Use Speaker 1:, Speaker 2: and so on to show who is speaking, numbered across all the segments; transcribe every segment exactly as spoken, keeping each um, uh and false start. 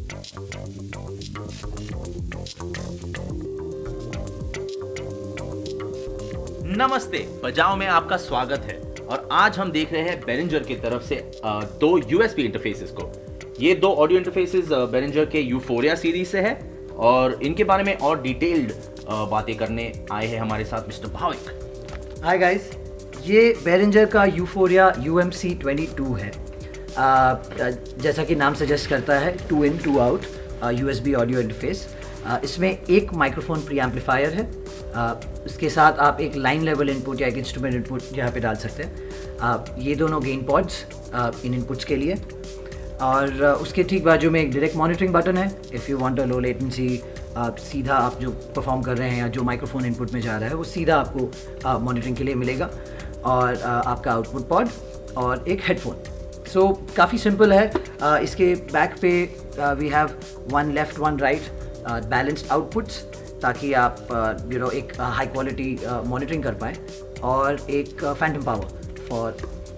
Speaker 1: नमस्ते, बजाओ में आपका स्वागत है। और आज हम देख रहे हैं Behringer की तरफ से दो यूएसबी इंटरफेसेस को। ये दो ऑडियो इंटरफेसेस Behringer के यूफोरिया सीरीज से है और इनके बारे में और डिटेल्ड बातें करने आए हैं हमारे साथ मिस्टर भाविक।
Speaker 2: हाय गाइस, ये Behringer का Uphoria U M C twenty two है। आ, जैसा कि नाम सजेस्ट करता है, two in two out USB audio interface. इसमें एक माइक्रोफोन प्री एम्पलीफायर है। आ, इसके साथ आप एक लाइन लेवल इनपुट या एक इंस्ट्रूमेंट इनपुट यहाँ पे डाल सकते हैं। आ, ये दोनों गेन पॉड्स इन इनपुट्स के लिए, और आ, उसके ठीक बाजू में एक डायरेक्ट मॉनिटरिंग बटन है। If you want a low latency, सीधा आप जो परफॉर्म कर रहे हैं या जो माइक्रोफोन इनपुट में जा रहा है वो सीधा आपको मॉनिटरिंग के लिए मिलेगा, और आ, आपका आउटपुट पॉड और एक हेडफोन। सो so, काफ़ी सिंपल है। आ, इसके बैक पे we have one left one right balanced outputs, ताकि आप यू uh, नो एक हाई क्वालिटी मॉनिटरिंग कर पाएँ, और एक phantom power for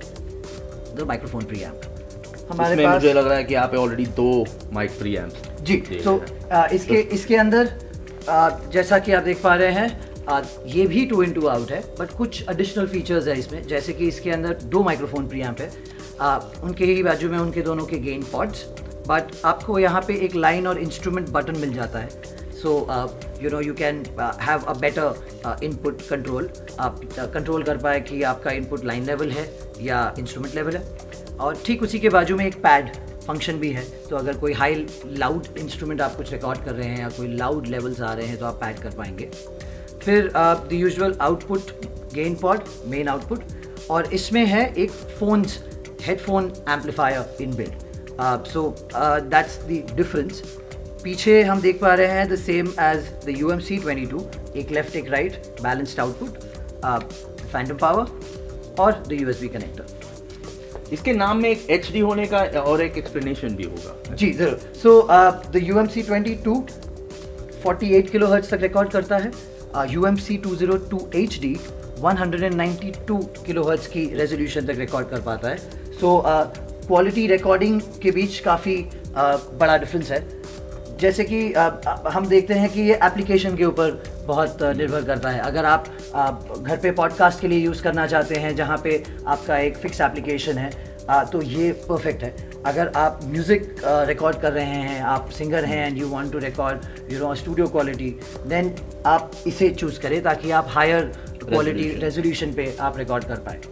Speaker 2: the microphone preamp.
Speaker 1: हमारे पास मुझे लग रहा है कि यहाँ पे ऑलरेडी दो माइक प्री एम्प
Speaker 2: जी। तो uh, इसके तो, इसके अंदर uh, जैसा कि आप देख पा रहे हैं, uh, ये भी टू इन टू आउट है, बट कुछ एडिशनल फीचर्स है इसमें। जैसे कि इसके अंदर दो माइक्रोफोन प्री एम्प है, uh, उनके ही बाजू में उनके दोनों के गेन पॉड्स, बट आपको यहाँ पे एक लाइन और इंस्ट्रूमेंट बटन मिल जाता है। So you know you can have a better input control. आप कंट्रोल uh, कर पाए कि आपका इनपुट लाइन लेवल है या इंस्ट्रूमेंट लेवल है। और ठीक उसी के बाजू में एक पैड फंक्शन भी है, तो अगर कोई हाई लाउड इंस्ट्रूमेंट आप कुछ रिकॉर्ड कर रहे हैं या कोई लाउड लेवल्स आ रहे हैं तो आप पैड कर पाएंगे। फिर the usual output gain pot, main output, और इसमें है एक phones headphone amplifier inbuilt. So that's the difference. पीछे हम देख पा रहे हैं the same as the U M C twenty two, एक लेफ्ट एक right balanced output, phantom power और द यूएसबी कनेक्टर।
Speaker 1: इसके नाम में एक एच डी होने का और एक एक्सप्लेनेशन भी होगा।
Speaker 2: जी जरूर। So the U M C twenty two forty eight kilohertz तक रिकॉर्ड करता है। U M C two zero two H D one hundred ninety two kilohertz की रेजोल्यूशन तक रिकॉर्ड कर पाता है। सो क्वालिटी रिकॉर्डिंग के बीच काफ़ी uh, बड़ा डिफरेंस है। जैसे कि आ, हम देखते हैं कि ये एप्लीकेशन के ऊपर बहुत निर्भर करता है। अगर आप, आप घर पे पॉडकास्ट के लिए यूज़ करना चाहते हैं जहाँ पे आपका एक फिक्स एप्लीकेशन है, आ, तो ये परफेक्ट है। अगर आप म्यूज़िक रिकॉर्ड कर रहे हैं, आप सिंगर हैं and you want to record you know studio quality, then आप इसे चूज़ करें ताकि आप हायर क्वालिटी रेजोल्यूशन पे आप रिकॉर्ड कर पाए।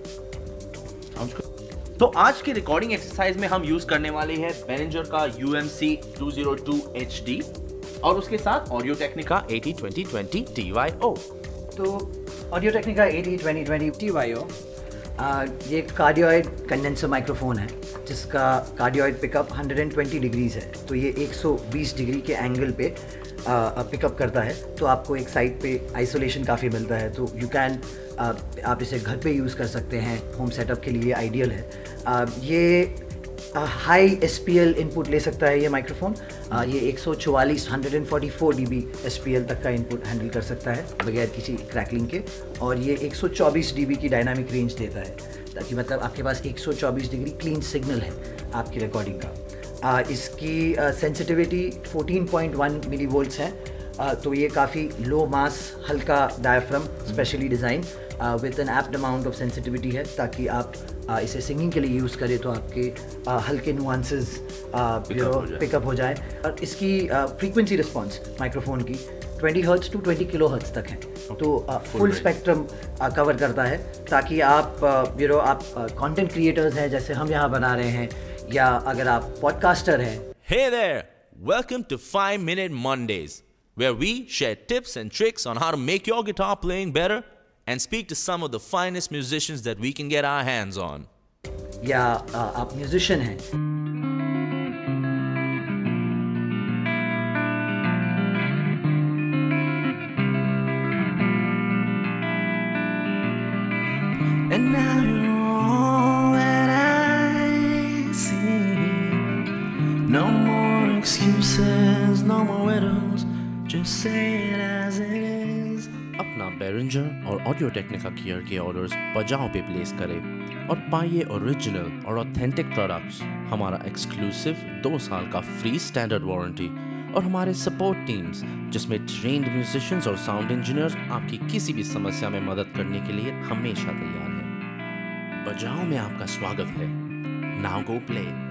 Speaker 1: तो आज की रिकॉर्डिंग एक्सरसाइज में हम यूज करने वाले हैं Behringer का U M C two zero two H D और उसके साथ Audio Technica AT twenty twenty T Y O.
Speaker 2: तो Audio Technica AT twenty twenty T Y O ये कार्डियोइड कंडेंसर माइक्रोफोन है, जिसका cardioid pickup one hundred twenty degrees है। तो ये वन हंड्रेड ट्वेंटी डिग्री के एंगल पे पिकअप करता है, तो आपको एक साइड पे आइसोलेशन काफ़ी मिलता है। तो यू कैन आप इसे घर पे यूज़ कर सकते हैं, होम सेटअप के लिए आइडियल है। आ, ये high S P L input ले सकता है ये माइक्रोफोन। आ, ये एक सौ चौवालीस one forty four D B S P L तक का इनपुट हैंडल कर सकता है बगैर किसी क्रैकलिंग के, और ये एक सौ चौबीस डी बी की डायनामिक रेंज देता है, ताकि मतलब आपके पास एक सौ चौबीस डिग्री क्लीन सिग्नल है आपकी रिकॉर्डिंग का। आ, इसकी sensitivity fourteen point one millivolts है। Uh, तो ये काफ़ी लो मास, हल्का diaphragm specially design with an apt amount of sensitivity है, ताकि आप uh, इसे सिंगिंग के लिए यूज़ करें तो आपके uh, हल्के नुआंसेस पिकअप हो जाए। और इसकी फ्रीक्वेंसी uh, रिस्पॉन्स माइक्रोफोन की twenty hertz to twenty kilohertz तक है। okay. तो फुल स्पेक्ट्रम कवर करता है, ताकि आप यू uh, नो आप कंटेंट uh, क्रिएटर्स हैं जैसे हम यहाँ बना रहे हैं, या अगर आप पॉडकास्टर हैं।
Speaker 3: Hey there! Welcome to five minute Mondays, where we share tips and tricks on how to make your guitar playing better and speak to some of the finest musicians that we can get our hands on.
Speaker 2: या आप musician हैं,
Speaker 4: and now you're all that I see. No more excuses, no more riddles, just say it as it is.
Speaker 3: अपना Behringer और Audio Technica gear के orders Bajao पे place करें और पाइए ओरिजिनल और ऑथेंटिक प्रोडक्ट्स, हमारा एक्सक्लूसिव दो साल का फ्री स्टैंडर्ड वारंटी और हमारे सपोर्ट टीम्स जिसमें ट्रेन्ड म्यूजिशियंस और साउंड इंजीनियर्स आपकी किसी भी समस्या में मदद करने के लिए हमेशा तैयार हैं। बजाओ में आपका स्वागत है। Now go play.